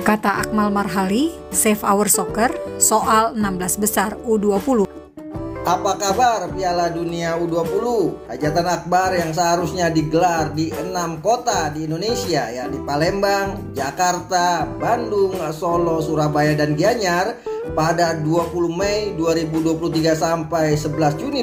Kata Akmal Marhali, Save Our Soccer, soal 16 besar U20. Apa kabar Piala Dunia U20? Hajatan akbar yang seharusnya digelar di 6 kota di Indonesia, ya, di Palembang, Jakarta, Bandung, Solo, Surabaya, dan Gianyar pada 20 Mei 2023 sampai 11 Juni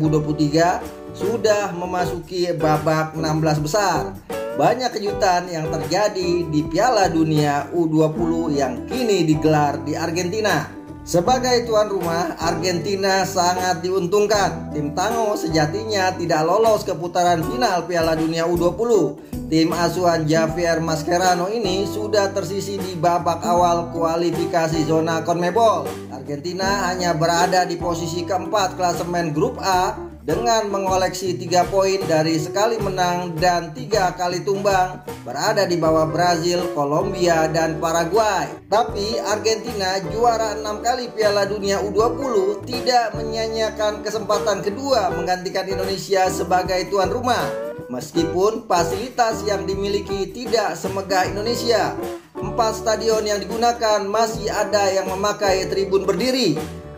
2023 sudah memasuki babak 16 besar. Banyak kejutan yang terjadi di Piala Dunia U20 yang kini digelar di Argentina. Sebagai tuan rumah, Argentina sangat diuntungkan. Tim Tango sejatinya tidak lolos ke putaran final Piala Dunia U20. Tim asuhan Javier Mascherano ini sudah tersisi di babak awal kualifikasi zona CONMEBOL. Argentina hanya berada di posisi keempat klasemen grup A dengan mengoleksi 3 poin dari sekali menang dan 3 kali tumbang, berada di bawah Brazil, Kolombia, dan Paraguay. Tapi Argentina, juara 6 kali Piala Dunia U20, tidak menyia-nyiakan kesempatan kedua menggantikan Indonesia sebagai tuan rumah. Meskipun fasilitas yang dimiliki tidak semegah Indonesia, 4 stadion yang digunakan masih ada yang memakai tribun berdiri.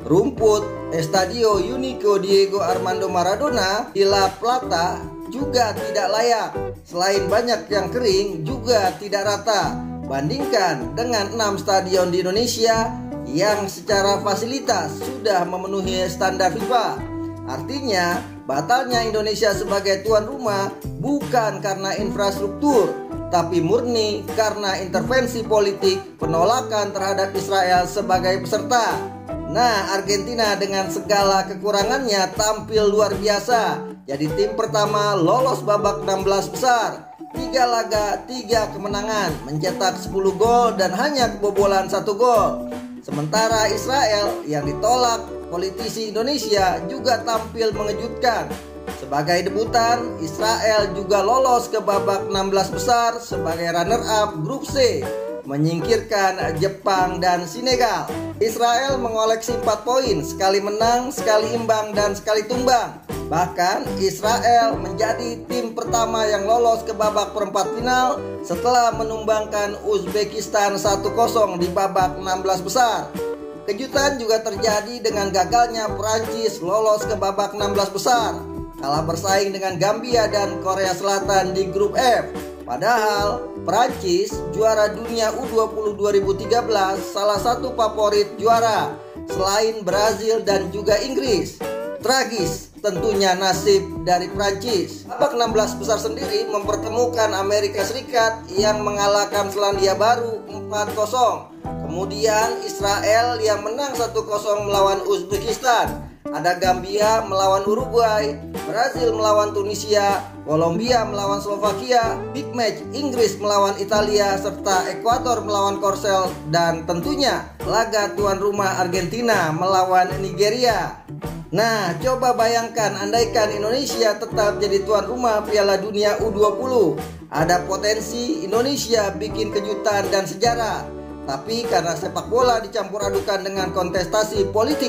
Rumput Estadio Único Diego Armando Maradona di La Plata juga tidak layak. Selain banyak yang kering, juga tidak rata. Bandingkan dengan 6 stadion di Indonesia yang secara fasilitas sudah memenuhi standar FIFA. Artinya, batalnya Indonesia sebagai tuan rumah bukan karena infrastruktur, tapi murni karena intervensi politik penolakan terhadap Israel sebagai peserta. Nah, Argentina dengan segala kekurangannya tampil luar biasa. Jadi tim pertama lolos babak 16 besar. 3 laga, 3 kemenangan, mencetak 10 gol dan hanya kebobolan 1 gol. Sementara Israel yang ditolak politisi Indonesia juga tampil mengejutkan. Sebagai debutan, Israel juga lolos ke babak 16 besar sebagai runner-up grup C, menyingkirkan Jepang dan Senegal. Israel mengoleksi 4 poin, sekali menang, sekali imbang, dan sekali tumbang. Bahkan Israel menjadi tim pertama yang lolos ke babak perempat final setelah menumbangkan Uzbekistan 1-0 di babak 16 besar. Kejutan juga terjadi dengan gagalnya Prancis lolos ke babak 16 besar, kalah bersaing dengan Gambia dan Korea Selatan di grup F. Padahal Prancis, juara dunia U20 2013, salah satu favorit juara selain Brazil dan juga Inggris. Tragis tentunya nasib dari Prancis. Babak 16 besar sendiri mempertemukan Amerika Serikat yang mengalahkan Selandia Baru 4-0. Kemudian Israel yang menang 1-0 melawan Uzbekistan. Ada Gambia melawan Uruguay, Brazil melawan Tunisia, Kolombia melawan Slovakia, big match Inggris melawan Italia, serta Ekuador melawan Korsel, dan tentunya laga tuan rumah Argentina melawan Nigeria. Nah, coba bayangkan andaikan Indonesia tetap jadi tuan rumah Piala Dunia U20. Ada potensi Indonesia bikin kejutan dan sejarah. Tapi karena sepak bola dicampur adukan dengan kontestasi politik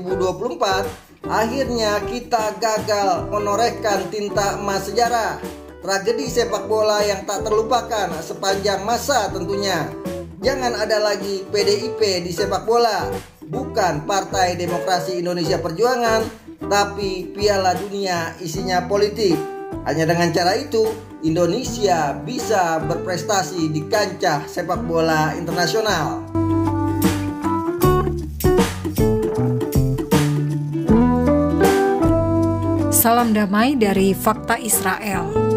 2024, akhirnya kita gagal menorehkan tinta emas sejarah. Tragedi sepak bola yang tak terlupakan sepanjang masa tentunya. Jangan ada lagi PDIP di sepak bola. Bukan Partai Demokrasi Indonesia Perjuangan, tapi Piala Dunia isinya politik. Hanya dengan cara itu, Indonesia bisa berprestasi di kancah sepak bola internasional. Salam damai dari Fakta Israel.